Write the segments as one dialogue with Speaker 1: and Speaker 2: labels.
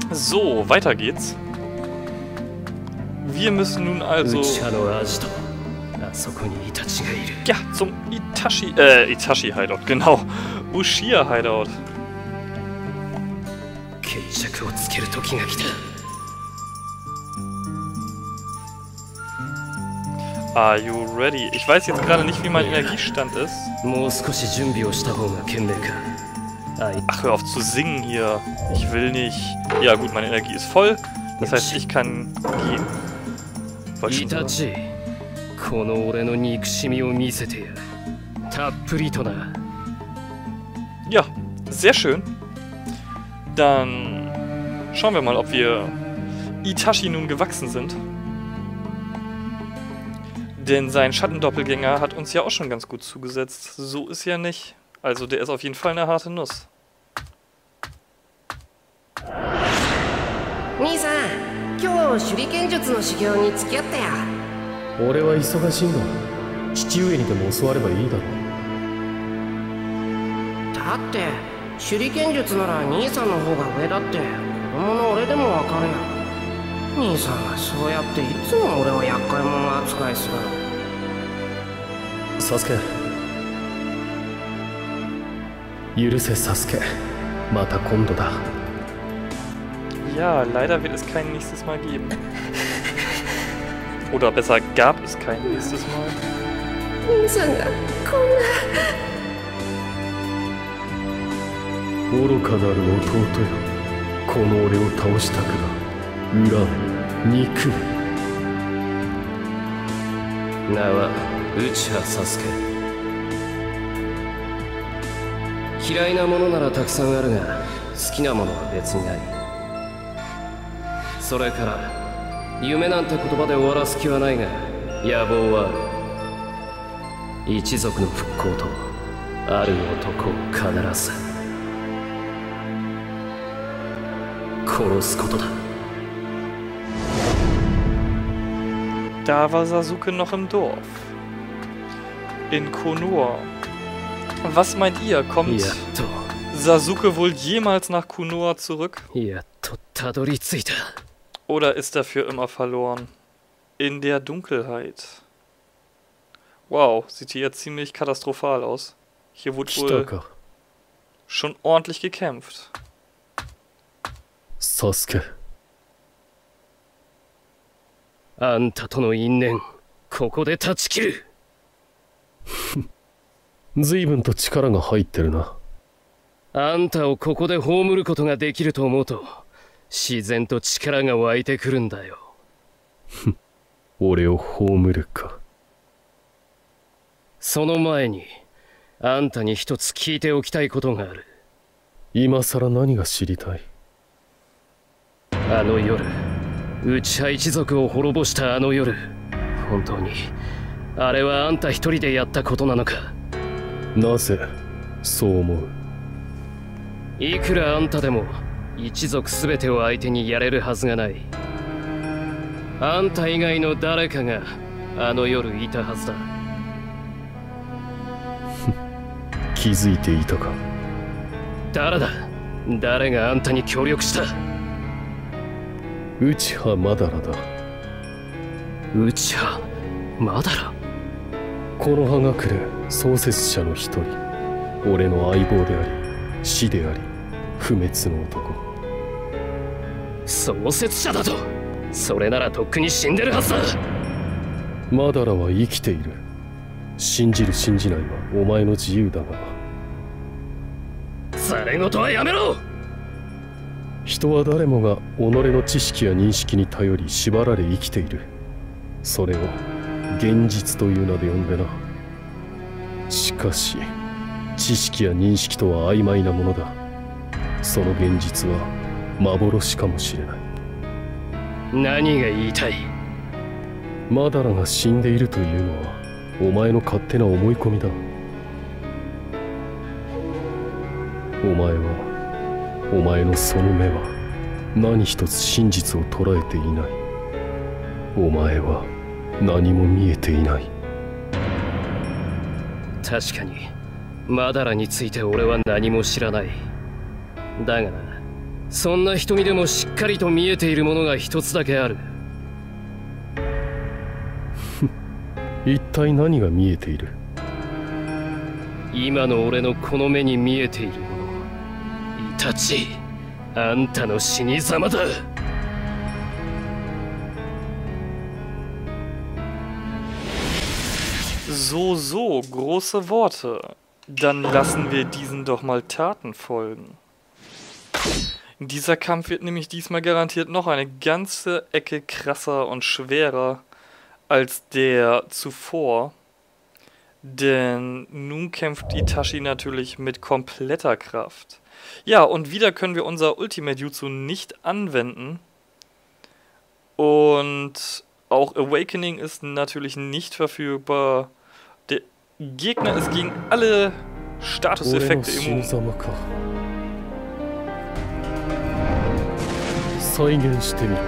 Speaker 1: So, weiter geht's. Wir müssen nun also... Ja, zum Itachi Hideout, genau. Uchiha Hideout. Are you ready? Ich weiß jetzt gerade nicht, wie mein Energiestand ist. Ach, hör auf zu singen hier. Ich will nicht... Ja gut, meine Energie ist voll. Das heißt, ich kann gehen. Itachi. Ja, sehr schön. Dann schauen wir mal, ob wir Itachi nun gewachsen sind. Denn sein Schattendoppelgänger hat uns ja auch schon ganz gut zugesetzt. So ist ja nicht. Also der ist auf jeden Fall eine harte Nuss.
Speaker 2: Sasuke. Yuruse Sasuke. Mata kondo da.
Speaker 1: Ja, leider wird es kein nächstes Mal geben. Oder besser, gab es kein nächstes Mal.
Speaker 2: Uchiha Sasuke. 嫌いなものならたくさんあるが、好きなものは別にない。それから、夢なんて言葉で終わらす気はないが、野望はある。一族の復興と、ある男を必ず殺すことだ。
Speaker 1: Da war Sasuke noch im Dorf. In Konoha. Was meint ihr? Kommt Sasuke wohl jemals nach Konoha zurück? Oder ist er für immer verloren? In der Dunkelheit. Wow, sieht hier jetzt ziemlich katastrophal aus. Hier wurde wohl schon ordentlich gekämpft.
Speaker 2: Sasuke. あんたとの因縁、ここで断ち切る。随分と力が入ってるな。あんたをここで葬ることができると思うと、自然と力が湧いてくるんだよ。俺を葬るか。その前に、あんたに一つ聞いておきたいことがある。今さら何が知りたい？あの夜。内葉一族を滅ぼしたあの夜、本当にあれはあんた一人でやったことなのか？なぜそう思う？いくらあんたでも一族すべてを相手にやれるはずがない。あんた以外の誰かがあの夜いたはずだ。気づいていたか？誰だ？誰があんたに協力した？内葉マダラだ。内葉マダラ？この葉隠れ創設者の一人。俺の相棒であり師であり不滅の男。創設者だと？それならとっくに死んでるはずだ。マダラは生きている。信じる信じないはお前の自由だが。ざれ言はやめろ！人は誰もが己の知識や認識に頼り縛られ生きている。それを現実という名で呼んでな。しかし知識や認識とは曖昧なものだ。その現実は幻かもしれない。何が言いたい？マダラが死んでいるというのはお前の勝手な思い込みだ。お前のその目は何一つ真実を捉えていない。お前は何も見えていない。確かにマダラについて俺は何も知らない。だがな、 そんな瞳でもしっかりと見えているものが一つだけある。
Speaker 3: 一体何が見えている？
Speaker 2: 今の俺のこの目に見えているもの、イタチ、あんたの死に様だ。
Speaker 1: So, so, große Worte. Dann lassen wir diesen doch mal Taten folgen. Dieser Kampf wird nämlich diesmal garantiert noch eine ganze Ecke krasser und schwerer als der zuvor. Denn nun kämpft Itachi natürlich mit kompletter Kraft. Ja, und wieder können wir unser Ultimate Jutsu nicht anwenden. Und auch Awakening ist natürlich nicht verfügbar. Der Gegner ist gegen alle Statuseffekte immun.
Speaker 3: 再現してみろ。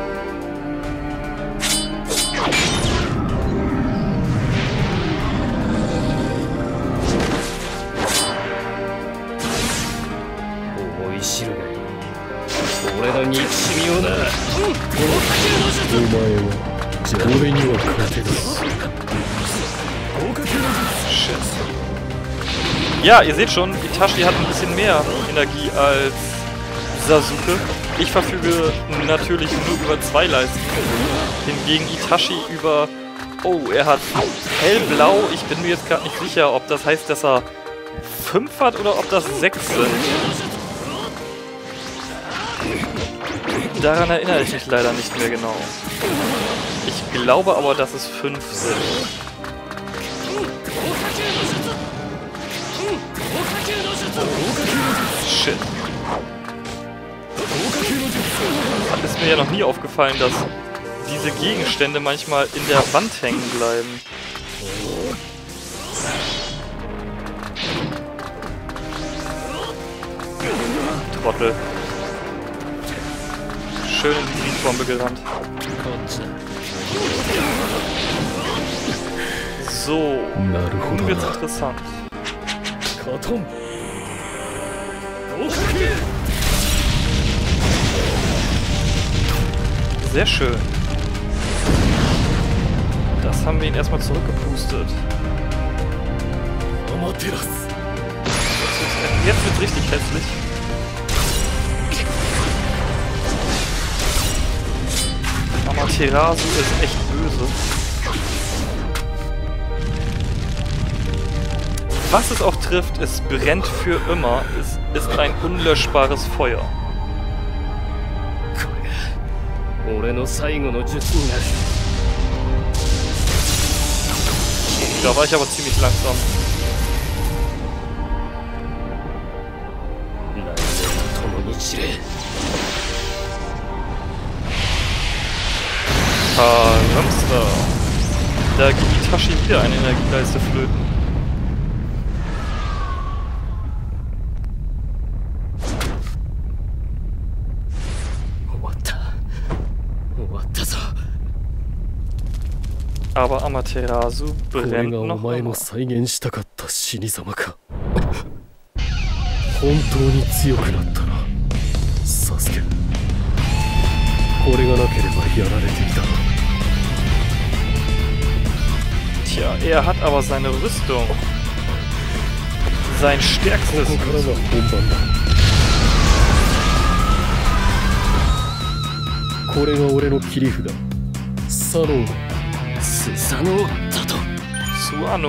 Speaker 2: 思い知るがいい。俺の憎しみをな。
Speaker 3: お前はじゃあ俺には勝てない。
Speaker 1: Ja, ihr seht schon, Itachi hat ein bisschen mehr Energie als Sasuke. Ich verfüge natürlich nur über 2 Leisten. Hingegen Itachi über... Oh, er hat hellblau. Ich bin mir jetzt gerade nicht sicher, ob das heißt, dass er 5 hat oder ob das 6 sind. Daran erinnere ich mich leider nicht mehr genau. Ich glaube aber, dass es 5 sind. Shit. Ist mir ja noch nie aufgefallen, dass diese Gegenstände manchmal in der Wand hängen bleiben. Trottel. Schön in die Siegbombe gerannt. So, nun wird's interessant. Sehr schön. Das haben wir ihn erstmal zurückgepustet. Jetzt wird's richtig hässlich. Amaterasu ist echt böse. Was es auch trifft, es brennt für immer. Es ist ein unlöschbares Feuer. Da war ich aber ziemlich langsam. Hamster. Da geht Itachi wieder eine Energieleiste flöten. Aber Amaterasu brennt noch immer.
Speaker 3: 本当に強くなったな、サスケ。これがなければやられていたな。
Speaker 1: Tja, er hat aber seine Rüstung. Sein stärkstes.
Speaker 3: ここからが本番だ。これが俺の切り札。サノー。
Speaker 2: スサノーだと。
Speaker 1: Suano.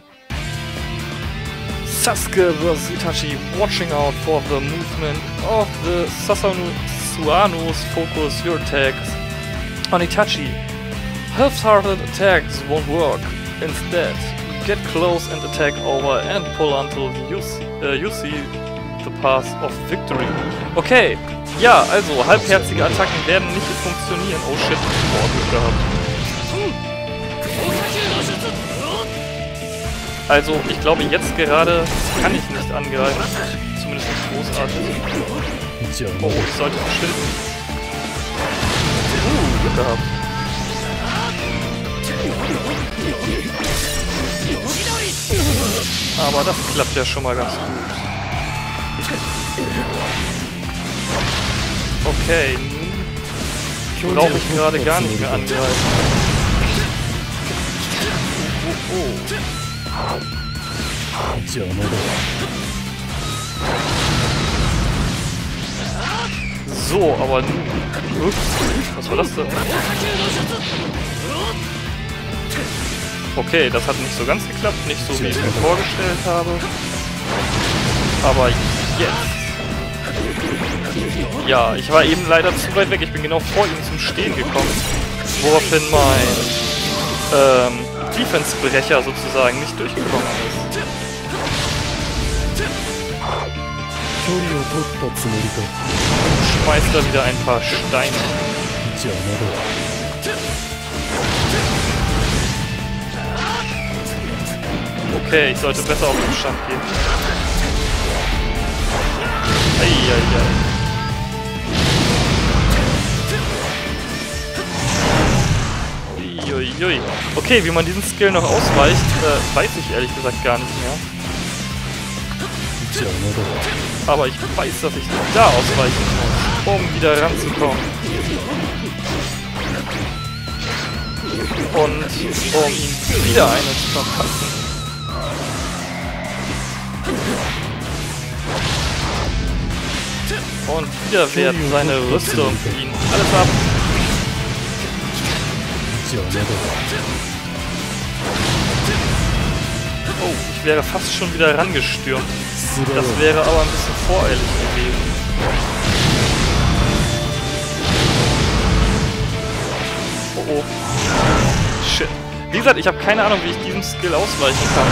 Speaker 1: Sasuke vs Itachi, watching out for the movement of the Suano's. Focus your attacks on Itachi. Half-hearted attacks won't work. Instead, get close and attack over and pull until you see the path of victory. Okay, ja, also halbherzige Attacken werden nicht funktionieren. Oh shit, Glück gehabt. Also, ich glaube, jetzt gerade kann ich nicht angreifen. Zumindest nicht großartig. Oh, ich sollte verschwinden. Glück gehabt. Aber das klappt ja schon mal ganz gut. Okay, nun brauche ich gerade gar nicht mehr angreifen. Oh. So, aber nun... Ups, was war das denn? Okay, das hat nicht so ganz geklappt, nicht so wie ich mir vorgestellt habe. Aber jetzt... Ja, ich war eben leider zu weit weg. Ich bin genau vor ihm zum Stehen gekommen. Woraufhin mein Defense-Brecher sozusagen nicht durchgekommen ist. Schmeißt da wieder ein paar Steine. Okay, ich sollte besser auf den Stand gehen. Eieiei. Uiuiui. Okay, wie man diesen Skill noch ausweicht, weiß ich ehrlich gesagt gar nicht mehr. Aber ich weiß, dass ich da ausweichen muss, um wieder ranzukommen. Und um ihn wieder eine zu verpassen. Und wieder wehrt seine Rüstung ihn alles ab. Oh, ich wäre fast schon wieder rangestürmt. Das wäre aber ein bisschen voreilig gewesen. Oh oh. Shit. Wie gesagt, ich habe keine Ahnung, wie ich diesem Skill ausweichen kann.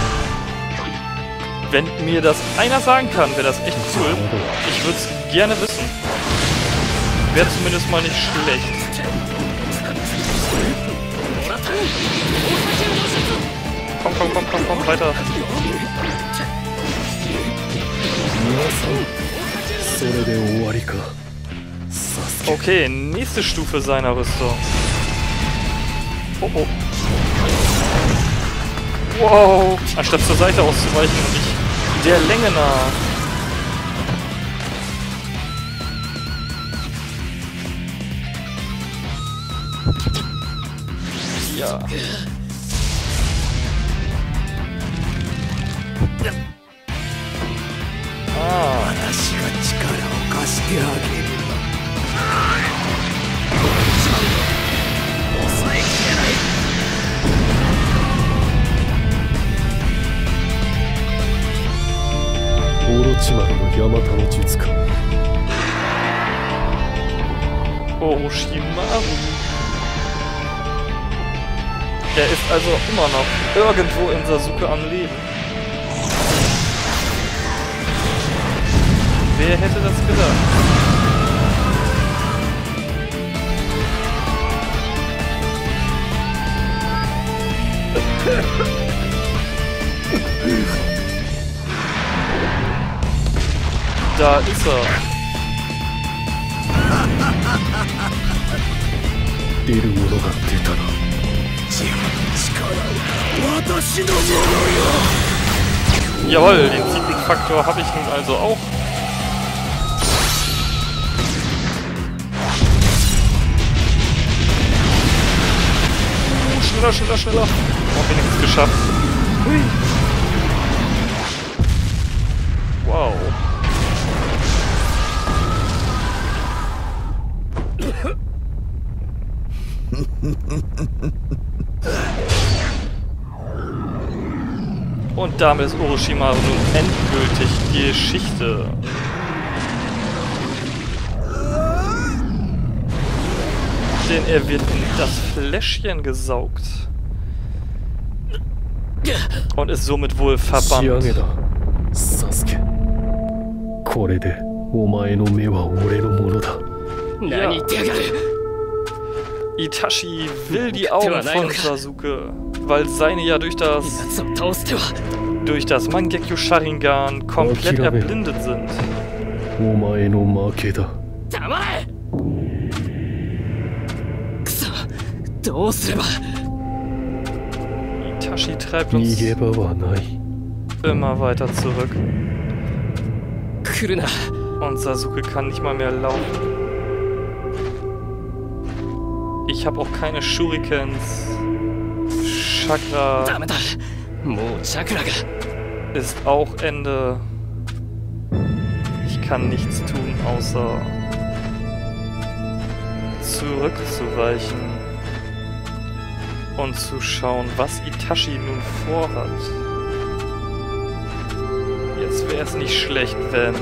Speaker 1: Wenn mir das einer sagen kann, wäre das echt cool. Ich würde es gerne wissen. Wäre zumindest mal nicht schlecht. Komm, weiter. Okay, nächste Stufe seiner Rüstung. Oh oh. Wow. Anstatt zur Seite auszuweichen und nicht der Länge nach. Ja. Orochimaru. Er ist also immer noch irgendwo in Sasuke am Leben. Wer hätte das gedacht? Da ist er. Jawohl, den Secret-Faktor habe ich nun also auch. Schneller. Oh, wenigstens geschafft. Hui. Wow. Und damit ist Orochimaru nun endgültig Geschichte. Denn er wird in das Fläschchen gesaugt. Und ist somit wohl verbannt.
Speaker 3: Sasuke. これでお前の目は俺のものだ。
Speaker 2: 何言ってやがる。
Speaker 1: Itachi will die Augen von Sasuke, weil seine ja durch das Mangekyo Sharingan komplett erblindet sind. Itachi treibt uns immer weiter zurück. Und Sasuke kann nicht mal mehr laufen. Ich habe auch keine Shurikens. Chakra ist auch Ende. Ich kann nichts tun, außer zurückzuweichen und zu schauen, was Itachi nun vorhat. Jetzt wäre es nicht schlecht, wenn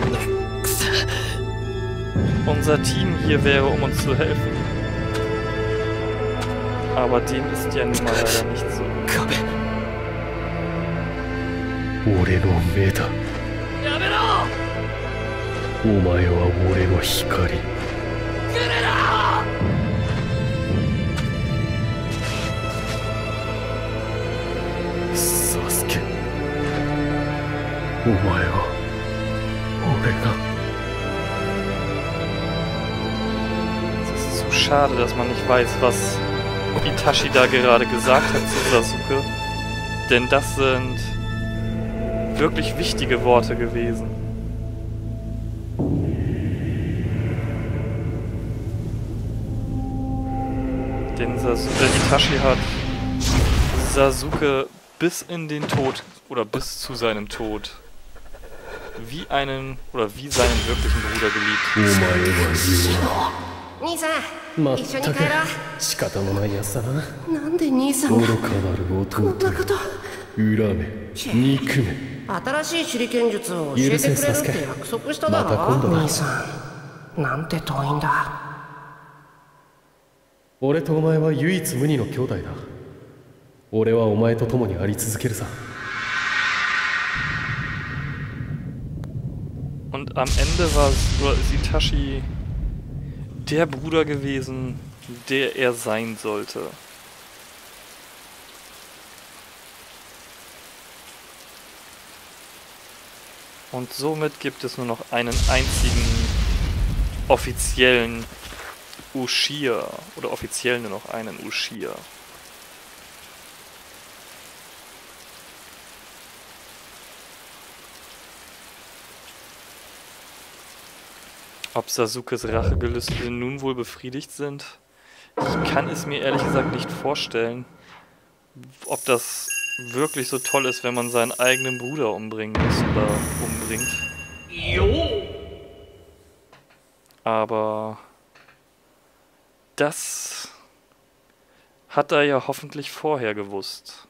Speaker 1: unser Team hier wäre, um uns zu helfen. Aber dem ist ja nun mal leider nicht so.
Speaker 3: 俺の目だ。
Speaker 2: やめろ。
Speaker 3: お前は俺の光。
Speaker 2: 来るな。
Speaker 3: サスケ。お前は俺が。
Speaker 1: Es ist so schade, dass man nicht weiß, was Itachi da gerade gesagt hat zu Sasuke. Denn das sind wirklich wichtige Worte gewesen. Denn Itachi hat Sasuke bis in den Tod oder bis zu seinem Tod wie seinen wirklichen Bruder geliebt.
Speaker 4: 兄さん、
Speaker 3: まっ
Speaker 4: 一緒に
Speaker 3: たく
Speaker 4: 帰ろう。
Speaker 3: 仕方のないやつだな。
Speaker 4: なんで兄さんが
Speaker 3: 愚かなる
Speaker 4: こんな
Speaker 3: 弟
Speaker 4: こと。
Speaker 3: 恨め憎め。
Speaker 4: 新しい手裏剣術を教えてくれるって約束しただろ。
Speaker 3: また今度だ
Speaker 4: 兄さん、なんて遠いんだ。
Speaker 3: 俺とお前は唯一無二の兄弟だ。俺はお前と共にあり続けるさ。
Speaker 1: Und am Ende ist Itachi der Bruder gewesen, der er sein sollte. Und somit gibt es nur noch einen einzigen offiziellen Uchiha. Oder offiziell nur noch einen Uchiha. Ob Sasukes Rachegelüste nun wohl befriedigt sind? Ich kann es mir ehrlich gesagt nicht vorstellen, ob das wirklich so toll ist, wenn man seinen eigenen Bruder umbringen muss oder umbringt. Aber das hat er ja hoffentlich vorher gewusst.